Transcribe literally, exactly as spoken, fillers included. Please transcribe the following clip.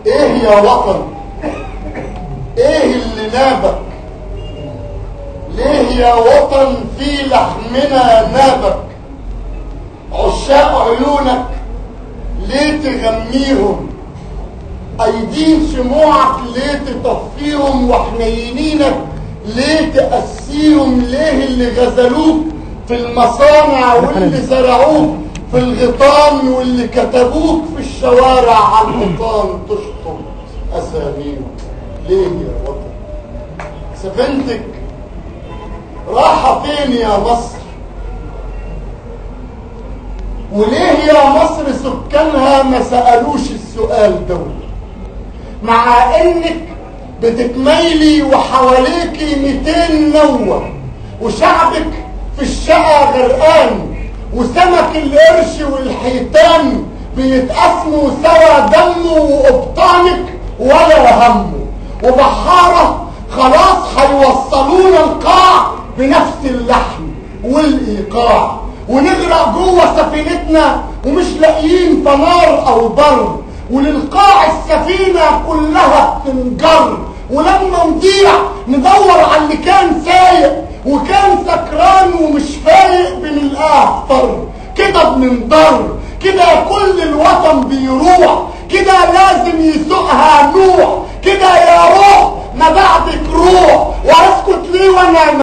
ايه يا وطن؟ ايه اللي نابك؟ ليه يا وطن في لحمنا نابك؟ عشاق عيونك ليه تغميهم؟ ايدين شموعك ليه تطفيهم؟ وحنينينك ليه تقسيهم؟ ليه اللي غزلوك في المصانع واللي زرعوك في الغيطان واللي كتبوك في الشوارع على الحيطان تشطب اساميهم؟ ليه يا وطن؟ سفينتك راحة فين يا مصر؟ وليه يا مصر سكانها ما سألوش السؤال ده؟ مع انك بتتميلي وحواليكي ميتين نوة وشعبك في الشقا غرقان وسمك القرش والحيتان بيتقسموا سوا دمه وقبطانك ولا همه، وبحارة خلاص هيوصلونا القاع بنفس اللحن والايقاع، ونغرق جوه سفينتنا ومش لاقيين فنار او بر، وللقاع السفينة كلها بتنجر، ولما نضيع ندور على اللي كان سايق وكان سكران ومش فايق بنلقاه فر. كده بننضر، كده كل الوطن بيروح، كده لازم يسوقها نوح، كده يا روح ما بعدك روح. واسكت ليه وانا